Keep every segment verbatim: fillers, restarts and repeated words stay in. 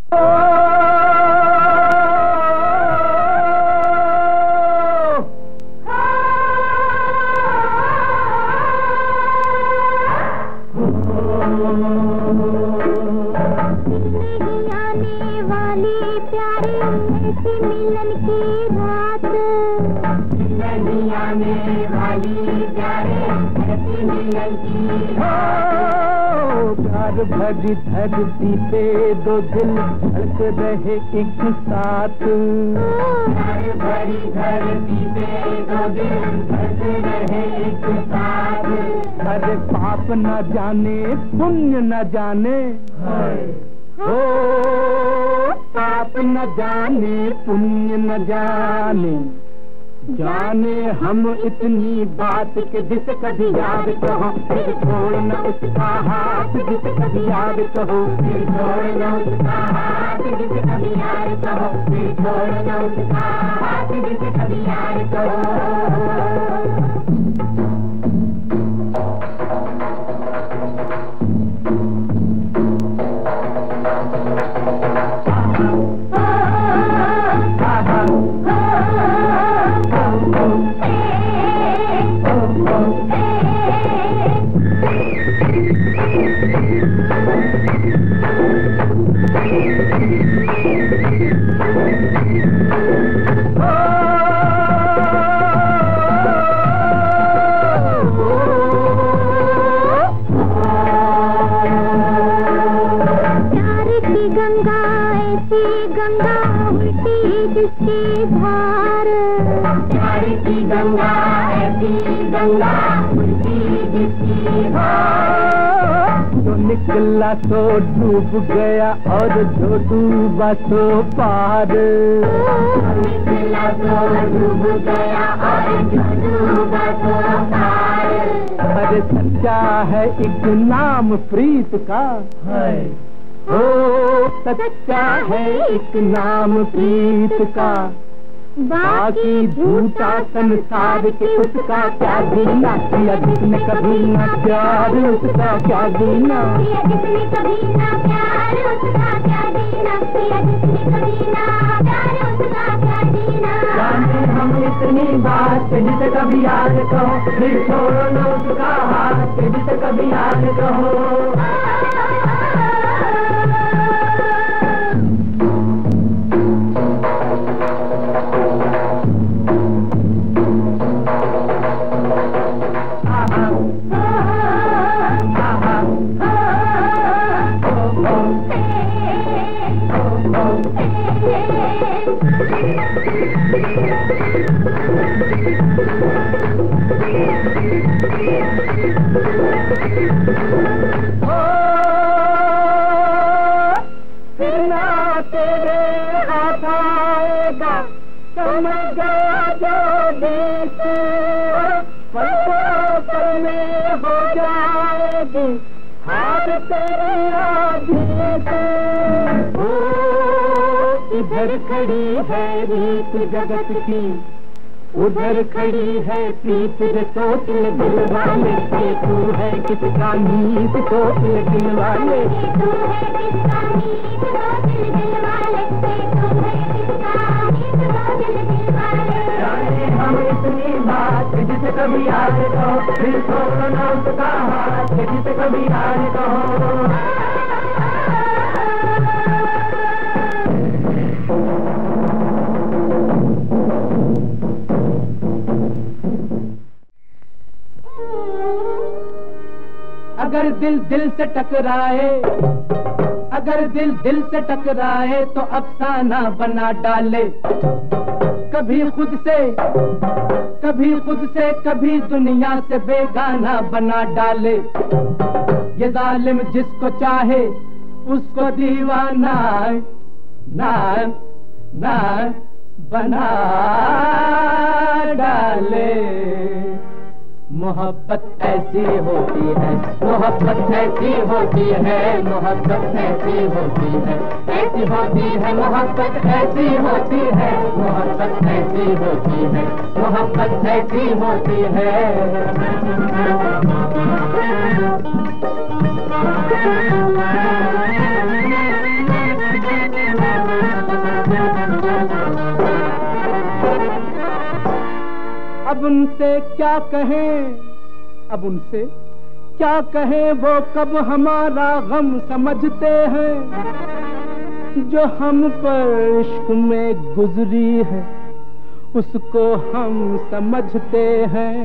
भरी धरती पे दो दिल धड़क रहे एक साथ, भरी धरती पे दो दिल धड़क रहे एक साथ। अरे पाप न जाने पुण्य न जाने, हो पाप न जाने पुण्य न जाने, जाने हम इतनी बात के जिसे कभी याद कहो फिर छोड़ना उसका हाथ, जिसे कभी याद कहो फिर छोड़ना उसका हाथ, जिसे कभी याद कहो फिर छोड़ना उसका हाथ, जिसे कभी याद कहो। जो निकला तो डूब गया और जो डूबा तो पार, निकला तो डूब गया और जो डूबा तो पार। अरे सच्चा है एक नाम प्रीत का है, ओ सच्चा है एक नाम प्रीत का, बाकी झूठा संसार के उसका क्या जीना, किया जिसने कभी ना प्यार उसका क्या जीना, किया जिसने कभी ना प्यार उसका क्या जीना, किया जिसने कभी ना प्यार उसका क्या जीना। जाने हम इतनी बात जिसे कभी याद कहो फिर छोड़ो उसका हाथ, जिसे कभी याद कहो। समझ गया जो देश पल पल में हो जाएगी हाथ तेरे आदेश। इधर खड़ी है रीत जगत की, उधर खड़ी है प्रीत रे सोच ले दिल वाले, तू है किसका नीत सोच ले दिल वाले, तू है किसका नीत सोच ले दिल वाले, तू है किसका नीत सोच ले दिल वाले। जाने हम इतनी बात जिसे कभी याद कहो फिर छोड़ना उसका हाथ, जिसे कभी याद कहो। अगर दिल दिल से टकराए, अगर दिल दिल से टकराए तो अफसाना बना डाले, कभी खुद से कभी खुद से कभी दुनिया से बेगाना बना डाले। ये जालिम जिसको चाहे उसको दीवाना ना ना बना डाले। मोहब्बत ऐसी होती है, मोहब्बत ऐसी होती है, मोहब्बत ऐसी होती है, ऐसी होती है मोहब्बत ऐसी होती है, मोहब्बत ऐसी होती है, मोहब्बत ऐसी होती है। उनसे क्या कहें, अब उनसे क्या कहें, वो कब हमारा गम समझते हैं। जो हम पर इश्क में गुजरी है उसको हम समझते हैं।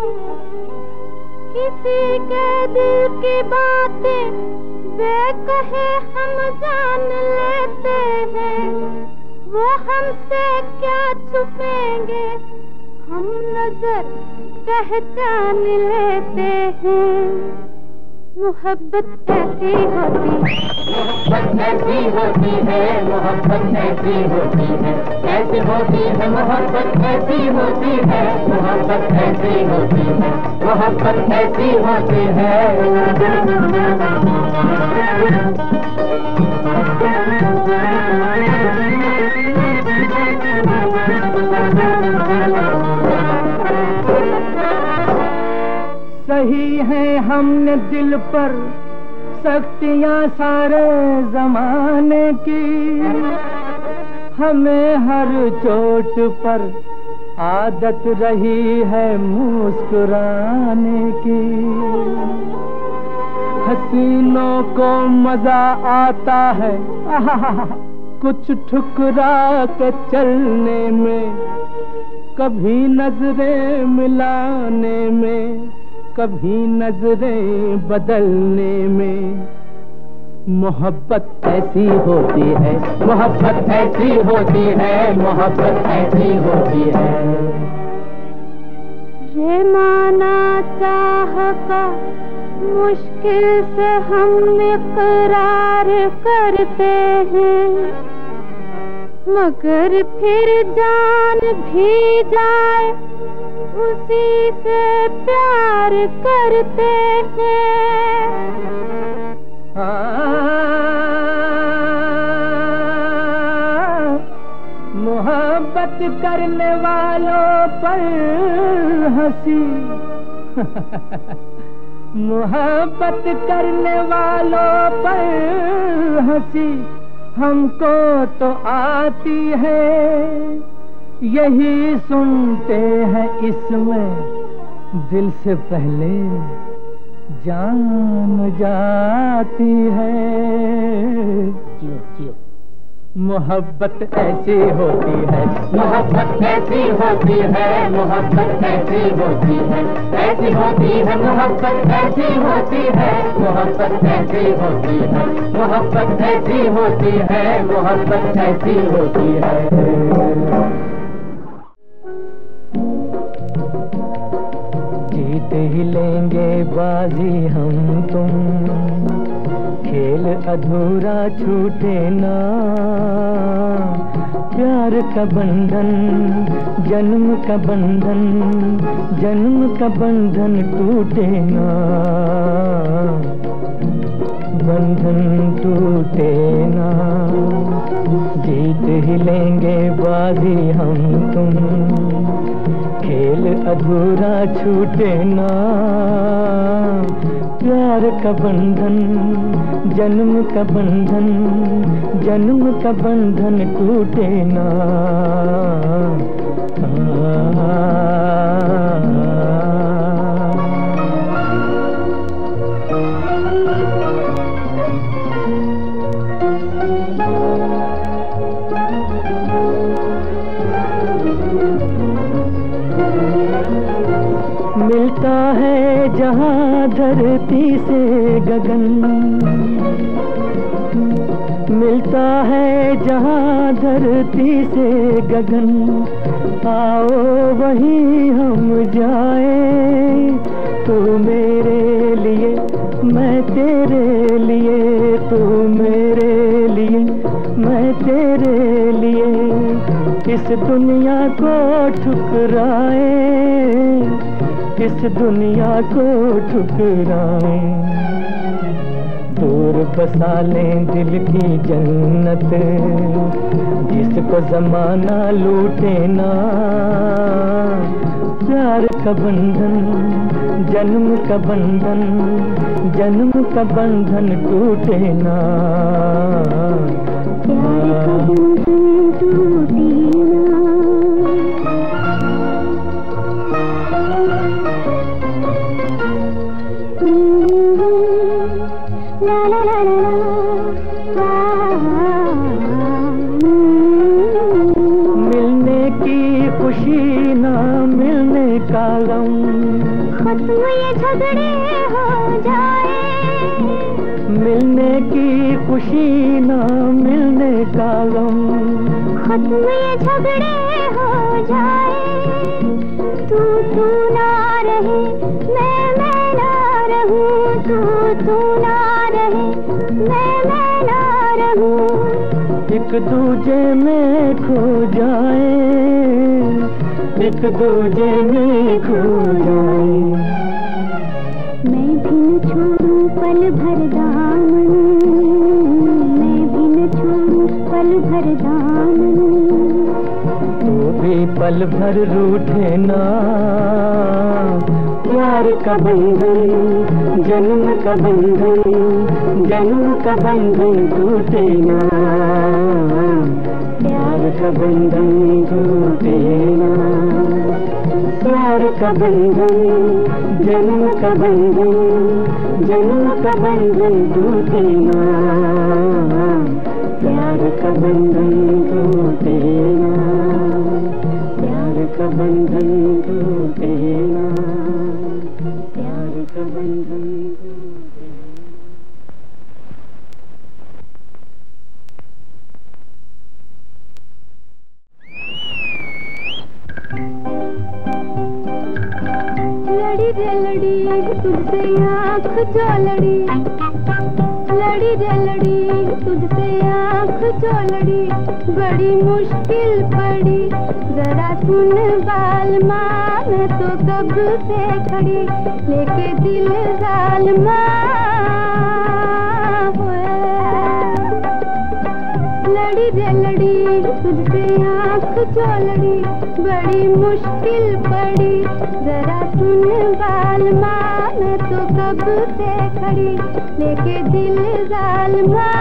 किसी के दिल की बातें वे कहे हम जान लेते हैं। वो हमसे क्या छुपेंगे, हम नजर पहचान लेते हैं। मोहब्बत ऐसी होती मोहब्बत ऐसी होती है, मोहब्बत ऐसी होती है, ऐसी होती है मोहब्बत ऐसी होती है, मोहब्बत ऐसी होती है, मोहब्बत ऐसी होती है। सही है हमने दिल पर सख्तियां सारे जमाने की, हमें हर चोट पर आदत रही है मुस्कुराने की। हसीनों को मजा आता है कुछ ठुकरा के चलने में, कभी नजरें मिलाने में, कभी नजरें बदलने में। मोहब्बत ऐसी होती है, मोहब्बत ऐसी होती है, मोहब्बत ऐसी होती है। ये माना चाह का मुश्किल से हम इकरार करते हैं, मगर फिर जान भी जाए उसी से प्यार करते हैं। मोहब्बत करने वालों पर हंसी मोहब्बत करने वालों पर हंसी हमको तो आती है। यही सुनते हैं इसमें दिल से पहले जान जाती है। जियो जियो। मोहब्बत ऐसी होती है, मोहब्बत ऐसी होती है, मोहब्बत ऐसी होती है, ऐसी होती है मोहब्बत ऐसी होती है, मोहब्बत ऐसी होती है, मोहब्बत ऐसी होती है, मोहब्बत ऐसी होती है। जीत ही लेंगे बाजी हम तुम, खेल अधूरा छूटे ना। प्यार का बंधन जन्म का बंधन, जन्म का बंधन टूटे ना। बंधन टूटे ना, जीत ही लेंगे बाजी हम तुम, खेल अधूरा छूटे ना। प्यार का बंधन जन्म का बंधन, जन्म का बंधन टूटे ना। मिलता है जहाँ धरती से गगन, मिलता है जहाँ धरती से गगन। आओ वहीं हम जाए, तू मेरे लिए मैं तेरे लिए, तू मेरे लिए मैं तेरे लिए। इस दुनिया को ठुकराए, इस दुनिया को ठुकराए। दूर बसा लें दिल की जन्नत, जिसको जमाना लूटे ना। प्यार का बंधन जन्म का बंधन, जन्म का बंधन टूटे ना। प्यार का बंधन टूटे ना। मिलने की खुशी ना मिलने का गम, खत्म ये झगड़े हो जाए। मिलने की खुशी ना मिलने का गम, खत्म ये झगड़े हो जाए। तू तू ना रहे मैं मैं ना रहूं, तू तू ना रहे मैं मैं ना रहूं। एक दूजे में खो जाए, एक दूजे में खो जाए। मैं भी न छोड़ूं पल भर दामन, मैं भी न छोड़ूं पल भर दामन। तू भी पल भर रूठे ना, प्यार का बंधन जन्म का बंधन, जन्म का बंधन टूटे ना, प्यार का बंधन टूटे ना। प्यार का बंधन जन्म का बंधन, जन्म का बंधन टूटे ना, प्यार का बंधन टूटे ना, प्यार का बंधन टूटे ना, प्यार का बंधन टूटे ना। लड़ी रे लड़ी तुझसे आँख जो लड़ी, लड़ी रे लड़ी तुझसे आँख जो लड़ी। बड़ी मुश्किल पड़ी जरा सुन बाल माँ, मैं तो कब से खड़ी लेके दिल जालमा। लड़ी रे लड़ी तुझसे आँख जो लड़ी, बड़ी मुश्किल पड़ी जरा सुन बाल माँ, मैं तो कब से खड़ी लेके दिल जालमा।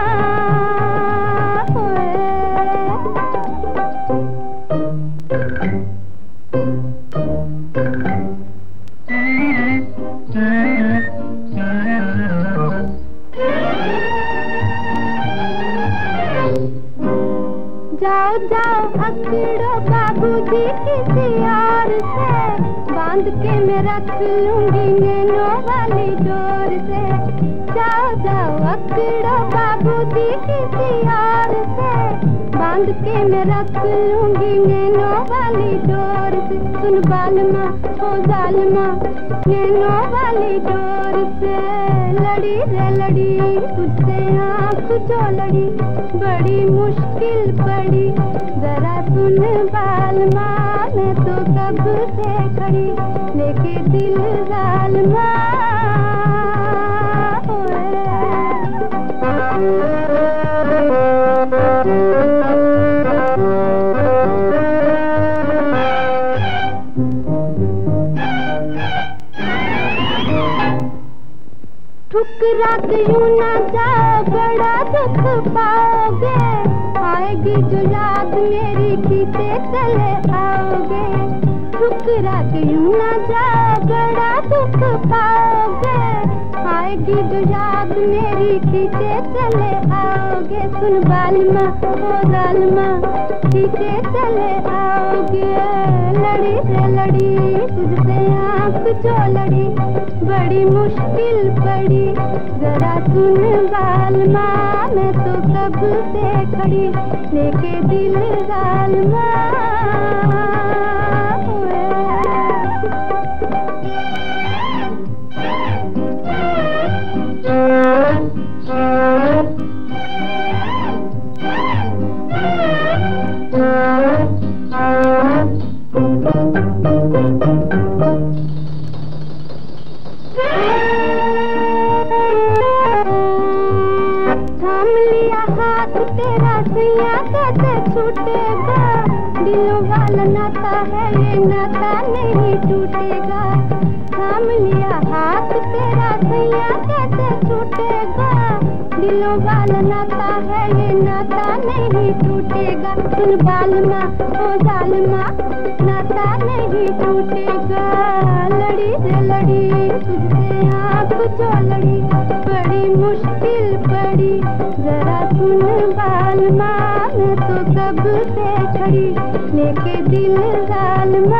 जाओ जाओ अकड़ो बाबूजी किसी और से, बांध के मैं रख लूंगी नैनों वाली डोर से। जाओ जाओ अकड़ो बाबूजी किसी और से, बांध के मैं रख लूंगी नैनों वाली डोर से। सुन बालमा ओ जालमा नैनों वाली डोर से। लड़ी रे लड़ी तुझसे आँख जो लड़ी, बड़ी मुश्किल पड़ी जरा सुन बाल माँ, मैं तो कब से खड़ी लेके दिल जालमा। ठुकरा के यूं ना जाओ बड़ा दुख पाओगे, आएगी जो याद मेरी खींचे चले आओगे। ठुकरा के यूं ना जाओ बड़ा दुख पाओगे, आएगी जो याद मेरी खींचे चले आओगे। सुन बालमा ओ जालमा खींचे चले आओगे। लड़ी रे लड़ी तुझसे आँख जो लड़ी, बड़ी मुश्किल पड़ी जरा सुन बालमा, मैं तो कब से खड़ी लेके दिल जालमा। थाम लिया हाथ तेरा सैया कैसे छूटेगा, दिलों वाला नाता है ये नाता नहीं टूटेगा। थाम लिया हाथ तेरा सैया कैसे छूटेगा, दिलों वाला नाता है, ये नाता नहीं टूटेगा। सुन बालमा ओ जालमा, नाता नहीं टूटेगा। लड़ी रे लड़ी तुझसे आँख जो लड़ी, बड़ी मुश्किल पड़ी, जरा सुन बालमा। मैं तो कब से खड़ी लेके दिल जालमा।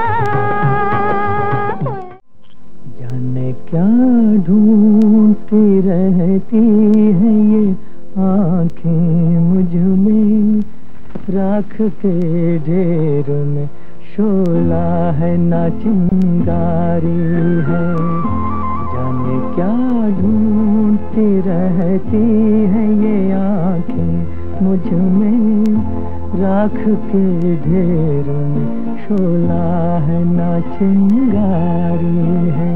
जाने क्या ढूंढती रहती है ये आँखें मुझ में, राख के ढेर में शोला है ना चिंगारी है। जाने क्या ढूंढती रहती है ये आँखें मुझ में, राख के ढेर में शोला है ना चिंगारी है।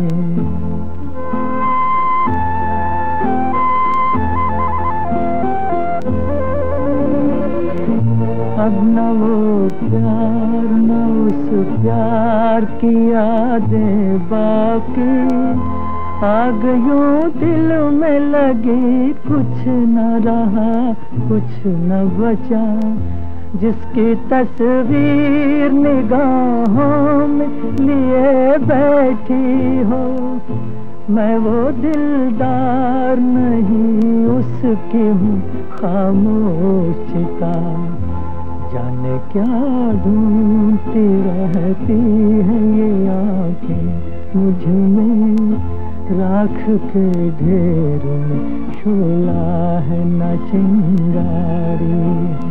अब न वो प्यार न उस प्यार की यादें बाकी, आग यूं दिल में लगी, कुछ न रहा कुछ न बचा। जिसकी तस्वीर निगाहों में लिए बैठी हो, मैं वो दिलदार नहीं उसकी हूँ खामोशिता। जाने क्या ढूंढती रहती है ये आँखें मुझ में, राख के ढेर में शोला है ना चिंगारी है।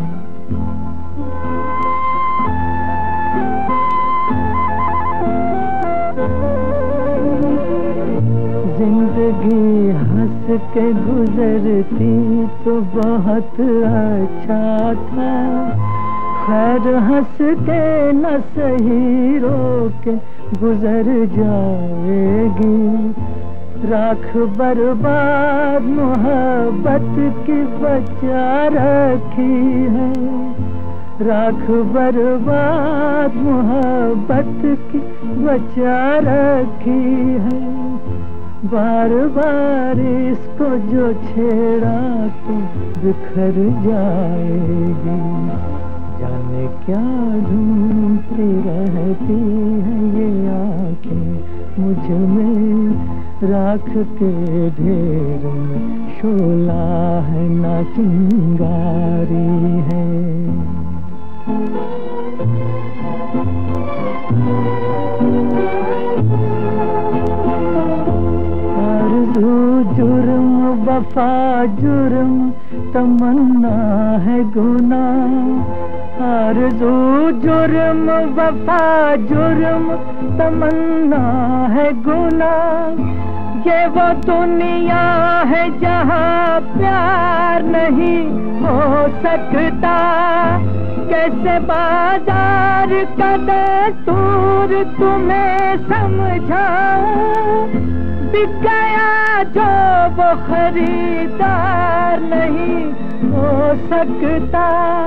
जिंदगी हंस के गुजरती तो बहुत अच्छा था, खैर हंस के न सही रो के गुजर जाएगी। राख बर्बाद मोहब्बत की बचा रखी है, राख बर्बाद मोहब्बत की बचा रखी है। बार बार इसको जो छेड़ा तो बिखर जाएगी। जाने क्या ढूंढती रहती है ये आँखें मुझ में, राख के ढेर में शोला है ना चिंगारी है। आरज़ू जुर्म वफा जुर्म तमन्ना है गुनाह। आरज़ू जुर्म वफा जुर्म तमन्ना है गुनाह। ये वो दुनिया है जहाँ प्यार नहीं हो सकता। कैसे बाजार का दस्तूर तुम्हें समझाऊं, बिक गया जो वो खरीदार नहीं हो सकता।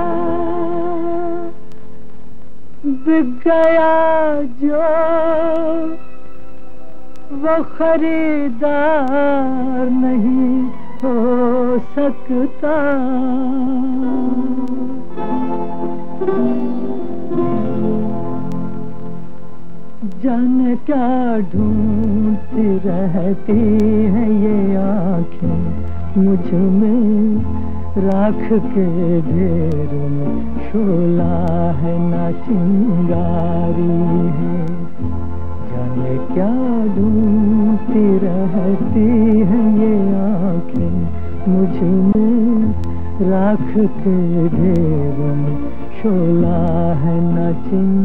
बिक गया जो वो खरीदार नहीं हो सकता। जाने क्या ढूंढती रहती है ये आँखें मुझ में, राख के ढेर में शोला है ना चिंगारी है। जाने क्या ढूंढती रहती है ये आँखें मुझ में, राख के ढेर में शोला है ना चिंगारी।